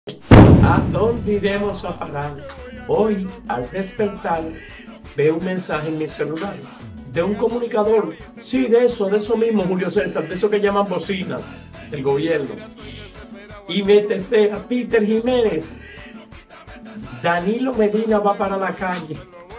¿A dónde iremos a parar? Hoy, al despertar, veo un mensaje en mi celular de un comunicador. Sí, de eso mismo, Julio César, de eso que llaman bocinas del gobierno. Y me testea: Peter Jiménez, Danilo Medina va para la calle.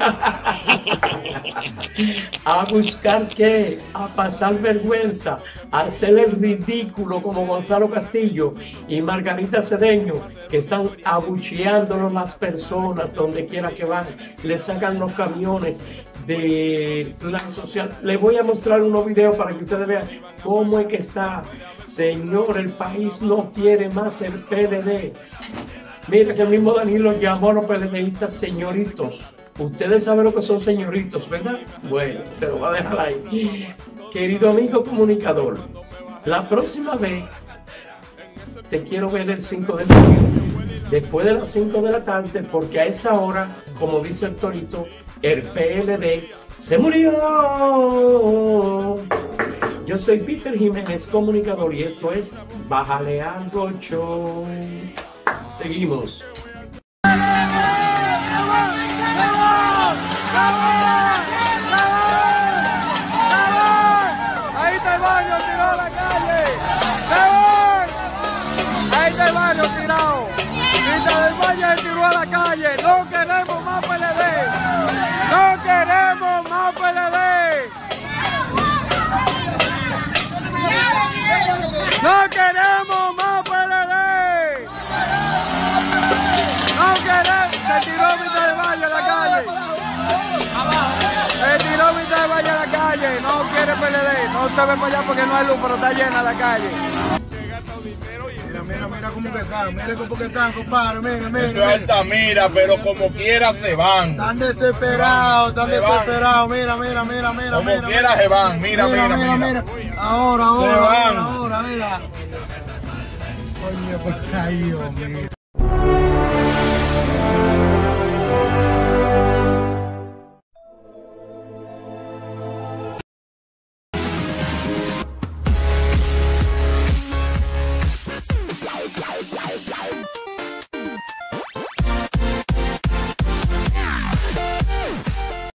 ¿A buscar qué? A pasar vergüenza, a hacer el ridículo como Gonzalo Castillo y Margarita Cedeño, que están abucheándonos las personas donde quiera que van. Le sacan los camiones de plan social. Les voy a mostrar unos videos para que ustedes vean cómo es que está. Señor, el país no quiere más el PLD. Mira que el mismo Danilo llamó a los PLDistas señoritos. Ustedes saben lo que son señoritos, ¿verdad? Bueno, se lo va a dejar ahí. Querido amigo comunicador, la próxima vez te quiero ver el 5 de mayo, después de las 5 de la tarde, porque a esa hora, como dice el Torito, el PLD se murió. Yo soy Peter Jiménez, comunicador, y esto es Bájale Algo Show. Seguimos. Ahí está el baño tirado a la calle. Ahí está el baño tirado. Quita del baño y tiró a la calle. No queremos más PLD. No queremos más PLD. No queremos más PLD. No queremos. Se tiró mitad del baño a la calle. Se tiró mitad del baño a la calle. No quiere PLD. No se ve para allá porque no hay luz, pero está llena la calle. Mira cómo que están, mira cómo que están, compadre, mira. Eso es Altamira, pero como quiera se van. Están desesperados, mira. Como quiera se van, mira. Ahora, Se van. mira. Coño, por ahí, hombre.